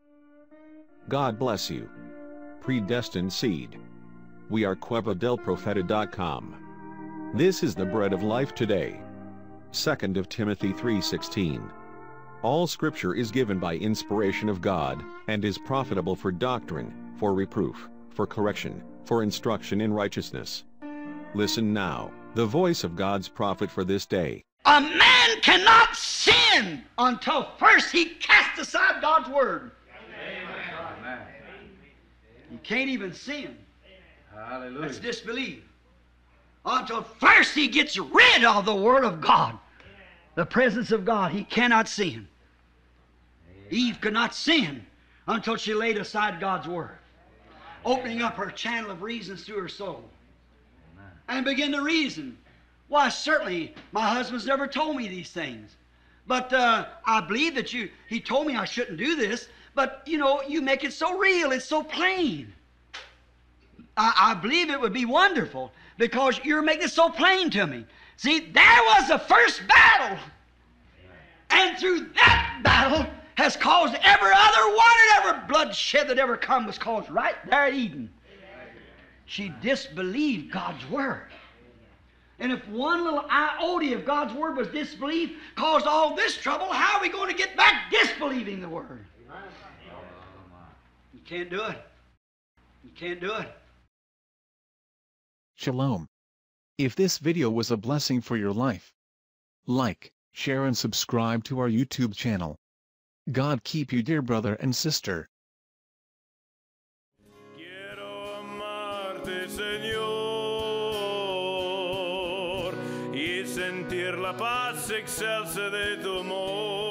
God bless you. Predestined Seed. We are cuevadelprofeta.com. This is the bread of life today. 2 Timothy 3:16. All Scripture is given by inspiration of God, and is profitable for doctrine, for reproof, for correction, for instruction in righteousness. Listen now, the voice of God's prophet for this day. A man cannot sin until first he casts aside God's Word. Amen. You can't even sin. Hallelujah. That's disbelieve. Until first he gets rid of the Word of God, the presence of God, he cannot sin. Eve could not sin until she laid aside God's Word, opening up her channel of reasons through her soul, and begin to reason. Why, certainly, my husband's never told me these things. But I believe that he told me I shouldn't do this, but, you know, you make it so real, it's so plain. I believe it would be wonderful because you're making it so plain to me. See, there was the first battle. And through that battle has caused every other one, and every bloodshed that ever come was caused right there at Eden. She disbelieved God's Word. And if one little iota of God's Word was disbelieved, caused all this trouble, how are we going to get back disbelieving the Word? You can't do it. You can't do it. Shalom. If this video was a blessing for your life, like, share and subscribe to our YouTube channel. God keep you, dear brother and sister. Quiero amarte, Señor, y sentir la paz excelsa de tu amor.